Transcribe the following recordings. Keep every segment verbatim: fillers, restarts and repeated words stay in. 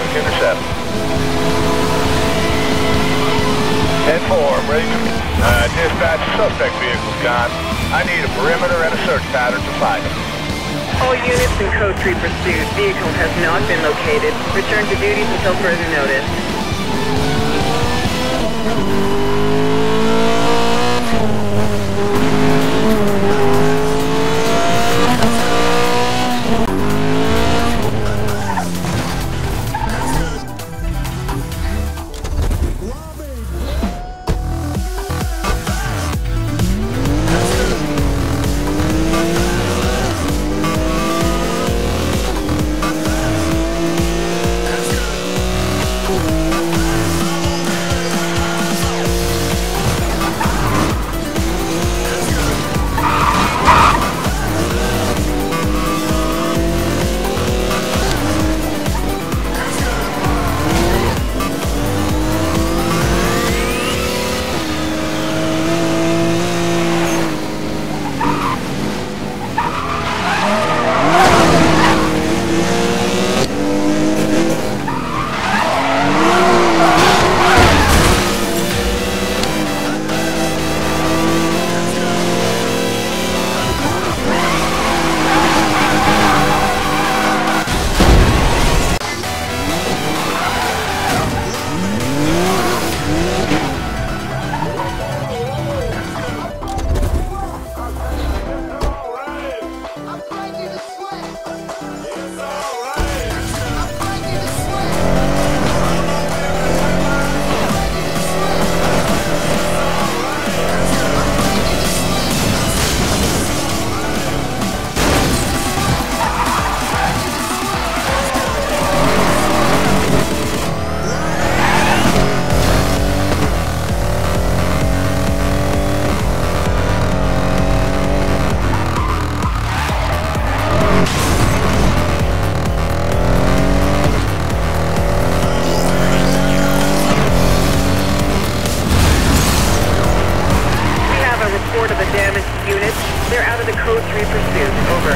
to intercept. ten four, I'm ready to... Uh, dispatch, suspect vehicle's gone. I need a perimeter and a search pattern to find him. All units in code three pursuit. Vehicle has not been located. Return to duties until further notice. They're out of the code three pursuit. Over.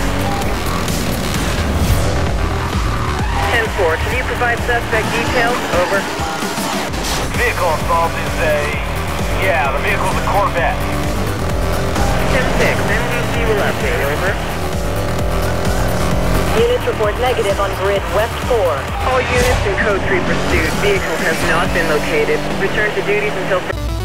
ten four, can you provide suspect details? Over. Vehicle involved is a... yeah, the vehicle's a Corvette. ten six, M D C will update. Over. Units report negative on grid West four. All units in code three pursuit. Vehicle has not been located. Return to duties until...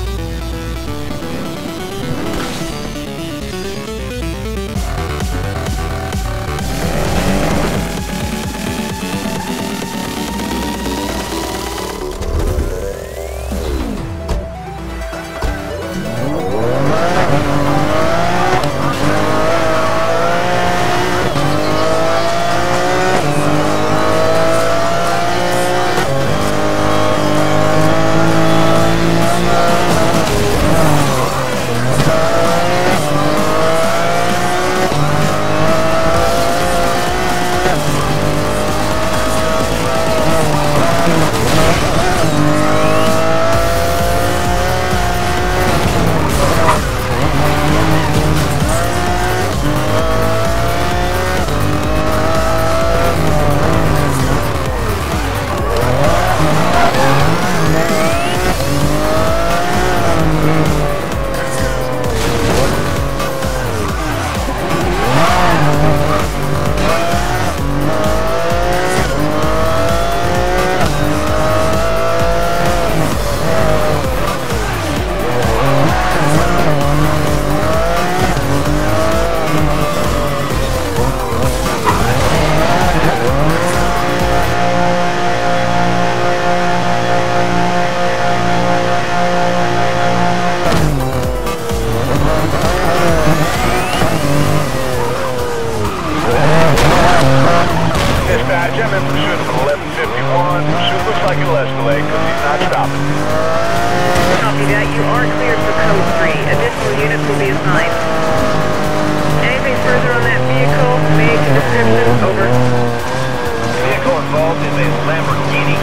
Lamborghini.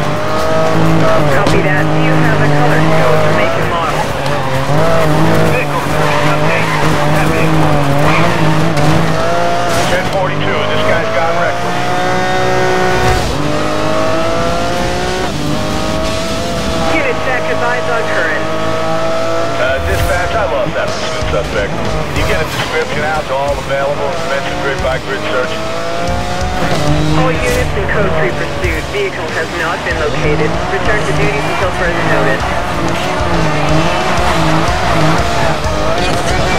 Copy that. Do you have a color code for make and model? Vehicle update. That vehicle ten forty-two. This guy's gone reckless. on current. Uh, dispatch, I lost that pursuit suspect. Can you get a description out to all available and commence a grid-by-grid search? All units in code three pursuit. Vehicle has not been located. Return to duties until further notice.